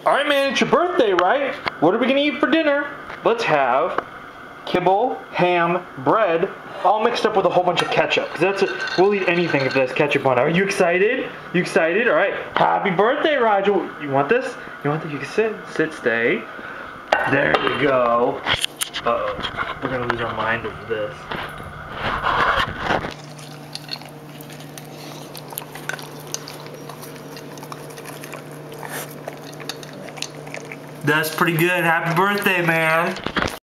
Alright, man, it's your birthday, right? What are we gonna eat for dinner? Let's have kibble, ham, bread, all mixed up with a whole bunch of ketchup. We'll eat anything if there's ketchup on it. Are you excited? You excited? Alright. Happy birthday, Rygel. You want this? You want this? You can sit, stay. There you go. Uh-oh. We're gonna lose our mind over this. That's pretty good. Happy birthday, man.